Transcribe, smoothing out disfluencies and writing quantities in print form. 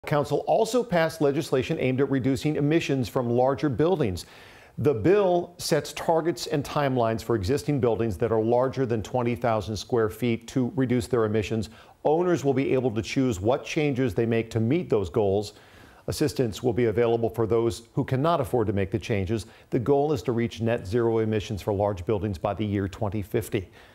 Council also passed legislation aimed at reducing emissions from larger buildings. The bill sets targets and timelines for existing buildings that are larger than 20,000 square feet to reduce their emissions. Owners will be able to choose what changes they make to meet those goals. Assistance will be available for those who cannot afford to make the changes. The goal is to reach net zero emissions for large buildings by the year 2050.